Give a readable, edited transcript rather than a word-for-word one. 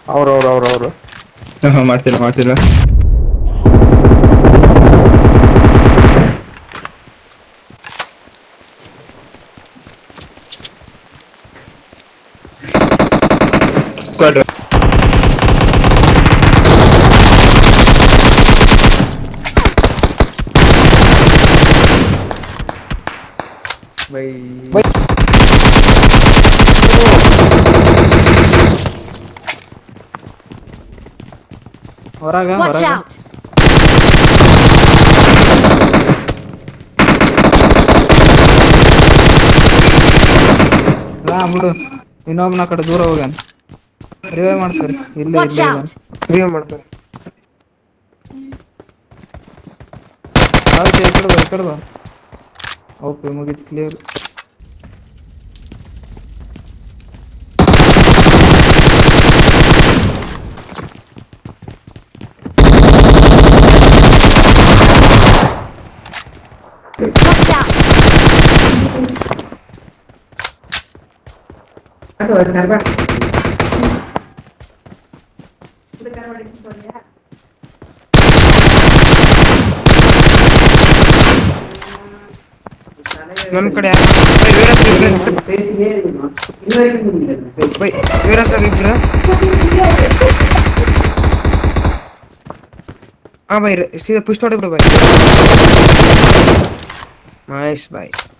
ಅವ್ರು ಮಾಡ್ತಿಲ್ಲ ಮಾಡ್ತಿಲ್ಲ. ಸ್ಕ್ವಾಡ್ ಬೈ ಹೊರಗ Watch ಹೊರಗ out! ಬಿಡು ಇನ್ನೊಬ್ನ ಆ ಕಡೆ ದೂರ ಹೋಗ್ಯಾನ. ರಿವೈವ್ ಮಾಡ್ತಾರೆ ಇಲ್ಲೇ Watch ಇಲ್ಲೇ out! ರಿವೈವ್ ಮಾಡ್ತಾರೆ. ಆಯ್ತು ಈ ಕಡೆ ಬಾ ಓಕೆ ಮುಗಿತು ಕ್ಲಿಯರ್. Watch out! ನನ್ನ ಕಡೆ ವೀರಸ್ ಇಬ್ರು. ಹಾ ಬೈ ಸೀದಾ ಪುಷ್ ಹೊಡೆದ್ಬಿಡು ಬೈ. Nice by.